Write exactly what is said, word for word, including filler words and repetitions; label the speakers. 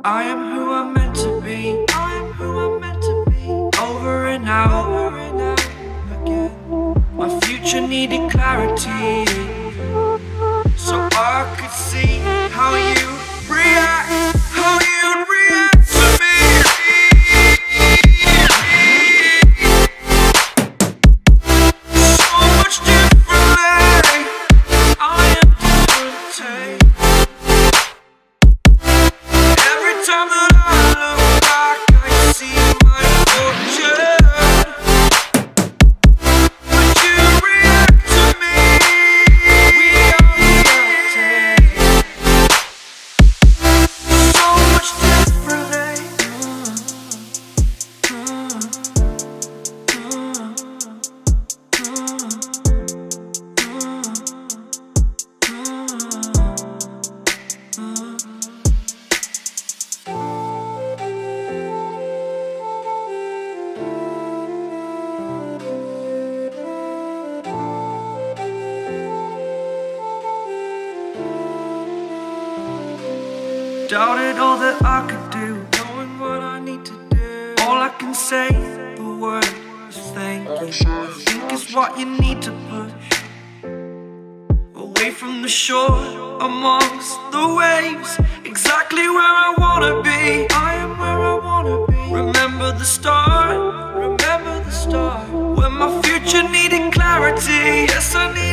Speaker 1: I am who I'm meant to be. I am who I'm meant to be. Over and out, over and out again. My future needed clarity, so I could see how you react, how you'd react to me. So much differently, I am different. Every time that I look back, I see my fortune. Would you react to me? We are reacting so much differently. Doubted all that I could do, knowing what I need to do. All I can say, the word is thank you. I think it's what you need to push away from the shore, amongst the waves, exactly where I wanna be. I am where I wanna be. Remember the start, remember the start, when my future needed clarity. Yes, I need